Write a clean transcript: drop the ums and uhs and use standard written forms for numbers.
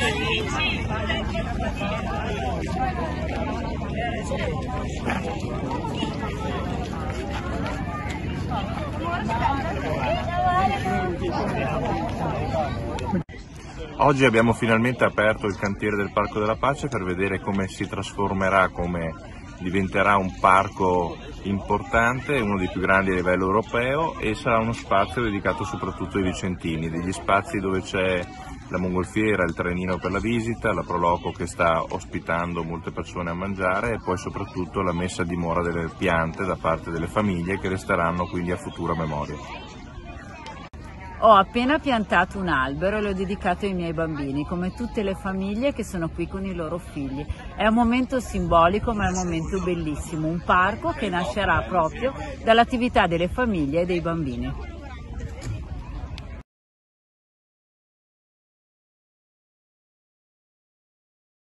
Oggi abbiamo finalmente aperto il cantiere del Parco della Pace per vedere come si trasformerà, come diventerà un parco importante, uno dei più grandi a livello europeo, e sarà uno spazio dedicato soprattutto ai vicentini, degli spazi dove c'è la mongolfiera, il trenino per la visita, la Proloco che sta ospitando molte persone a mangiare e poi soprattutto la messa a dimora delle piante da parte delle famiglie che resteranno quindi a futura memoria. Ho appena piantato un albero e l'ho dedicato ai miei bambini, come tutte le famiglie che sono qui con i loro figli. È un momento simbolico ma è un momento bellissimo, un parco che nascerà proprio dall'attività delle famiglie e dei bambini.